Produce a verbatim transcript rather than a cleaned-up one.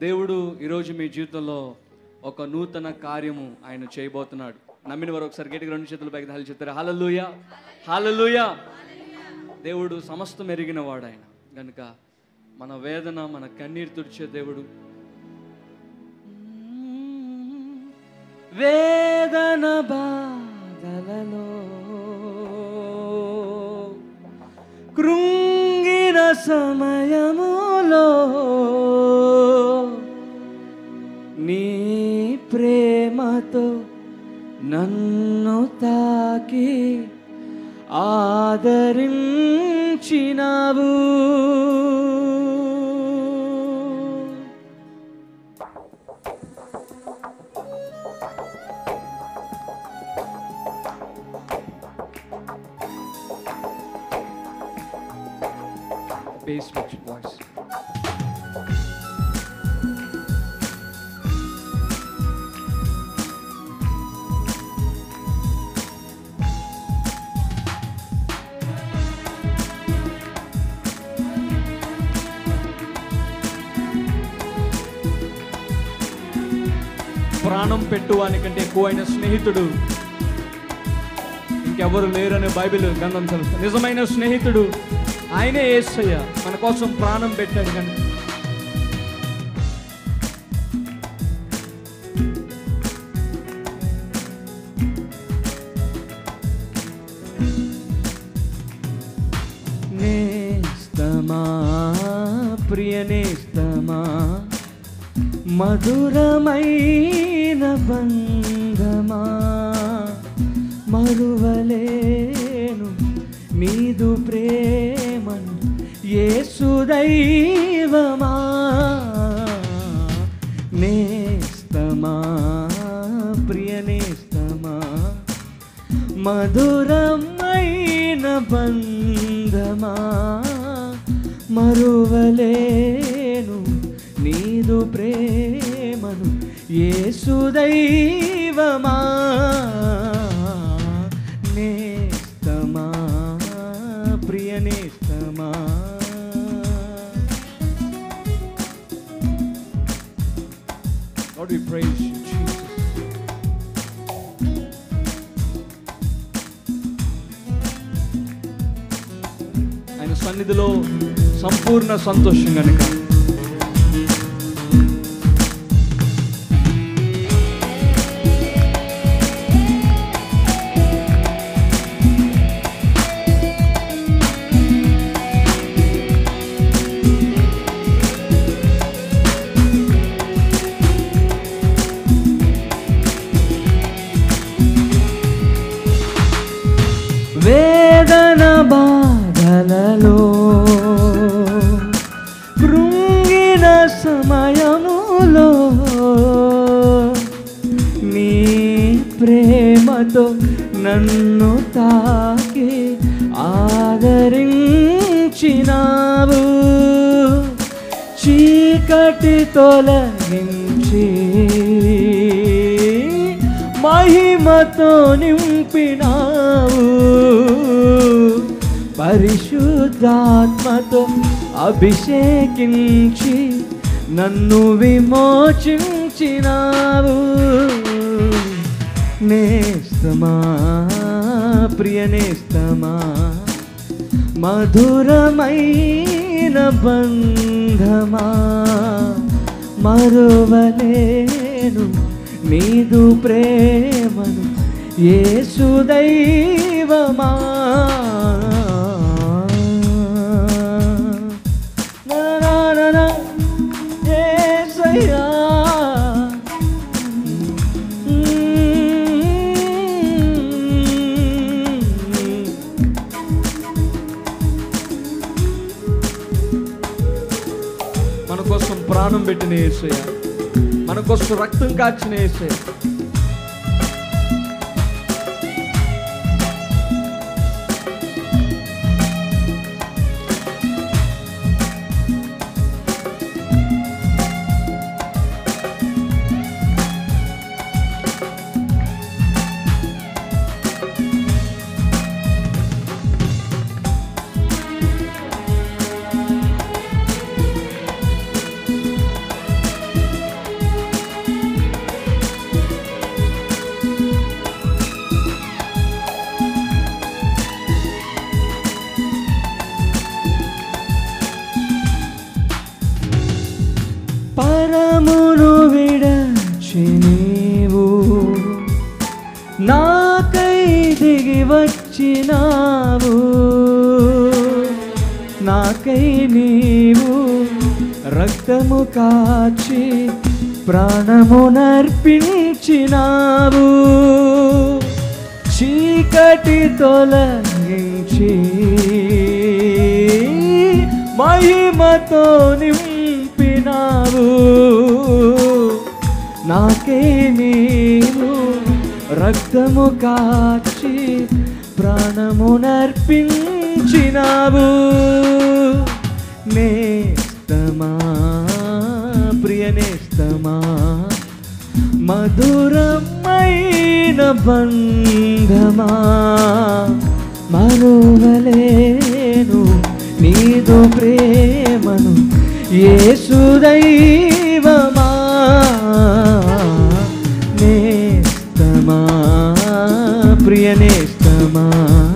దేవుడు ఈరోజు మీ జీవితంలో ఒక నూతన కార్యము ఆయన చేయబోతున్నాడు. నమ్మిన వారు ఒకసారి గట్టిగా రెండు చేతులు పైకి హల్లు చెప్తారు. హల్లెలూయా, హల్లెలూయా. దేవుడు సమస్తం ఎరిగిన వాడు ఆయన కనుక మన వేదన, మన కన్నీరు తుడిచే దేవుడు. వేదన బాధలలో కృంగిన సమయములో నీ ప్రేమతో నన్ను తాకి ఆదరించినావు. Bass pitch voice. ప్రాణం పెట్టువానికంటే ఎక్కువైన స్నేహితుడు ఇంకెవరు లేరని బైబిల్ గ్రంథం తెలుసు. నిజమైన స్నేహితుడు ఆయనే యేసయ్య, మన కోసం ప్రాణం పెట్టాడు. కనుక నేస్తమా, ప్రియనేస్తమా, మధురమైన బంధమా, మరువలేను నీదు ప్రేమను యేసు దైవమా. నేస్తమా, ప్రియనేస్తమా, మధురమైన బంధమా, మరువలేను నీదు ప్రేమను యేసు దైవమా. నేస్తమా, ప్రియనేస్తమా. Lord, we praise you, Jesus. ఆయన సన్నిధిలో సంపూర్ణ సంతోషం కనుక వేదన బాధలలో కృంగిన సమయములో నీ ప్రేమతో నన్ను తాకి ఆదరించినావు. చీకటి తొలగించి మహిమతో నింపినావు. పరిశుద్ధాత్మతో అభిషేకించి నన్ను విమోచించినావు. నేస్తమా, ప్రియనేస్తమా, మధురమైన బంధమా, మరువలేను నీదు ప్రేమను యేసు దైవమా. యేసయ్యా, మన కోసం ప్రాణం పెట్టిన యేసయ్య, మన కోసం రక్తం కాచిన యేసయ్య. పరమును విడచి నీవు నాకై దిగి వచ్చినావు, నాకై నీవు రక్తము కాచి ప్రాణమునర్పించినావు. చీకటి తొలగించి మహిమతో నింపినావు, నాకే నీవు రక్తము కాచి ప్రాణమునర్పించినావు. నేస్తమా ప్రియ నేస్తమా మధురమైన బంధమా మరువలేను నీదు ప్రేమను యేసు దైవమా. నేస్తమా ప్రియ నేస్తమా